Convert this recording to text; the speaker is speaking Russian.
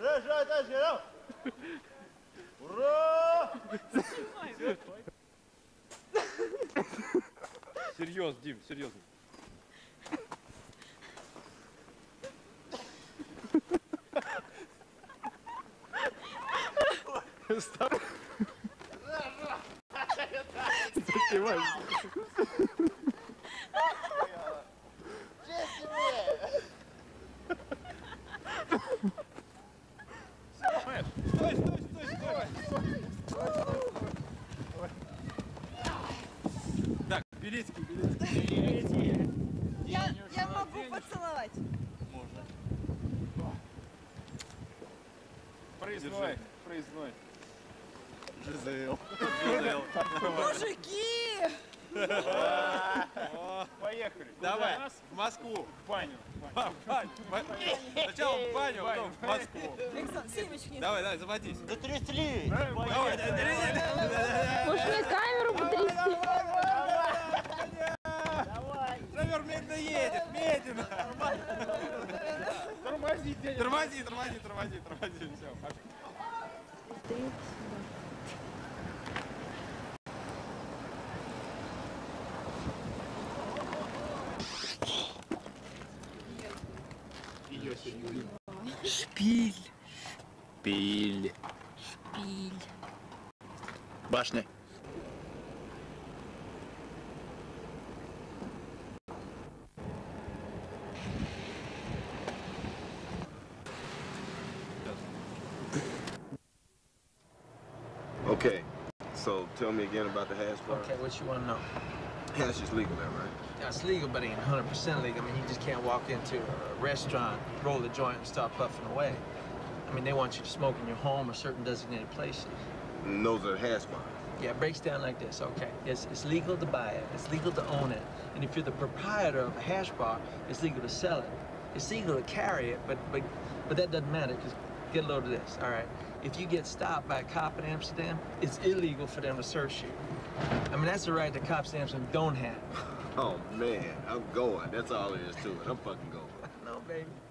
Ура! Серьезно, Дим, серьезно. Так, билетики. Я могу поцеловать. Можно. Проездной. Жизел. Мужики! Поехали. Давай, в Москву. В баню. Сначала в баню, потом в Москву. Александр, семечки. Давай, заводись. Затрясли! Давай, Может мне камеру потрясти? шофер медленно едет, медленно. Тормози, дядя. Тормози, все. Шпиль. Шпиль. Башня. Okay, so tell me again about the hash bar. Okay, what you want to know? Hash is legal there, right? Yeah, it's legal, but it ain't 100% legal. I mean, you just can't walk into a restaurant, roll a joint, and start puffing away. I mean, they want you to smoke in your home or certain designated places. And those are hash bars. Yeah, it breaks down like this, okay. It's legal to buy it, it's legal to own it, and if you're the proprietor of a hash bar, it's legal to sell it. It's legal to carry it, but that doesn't matter, because get a load of this, all right? If you get stopped by a cop in Amsterdam, it's illegal for them to search you. I mean, that's the right the cops in Amsterdam don't have. Oh man, I'm going. That's all there is to it. I'm fucking going. No, baby.